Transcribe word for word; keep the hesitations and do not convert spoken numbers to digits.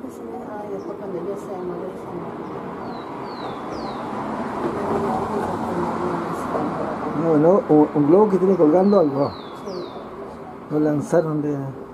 ese mes, ay, después cuando yo sea madre, no, no, un, un globo que tiene colgando algo. sí. Lo lanzaron de...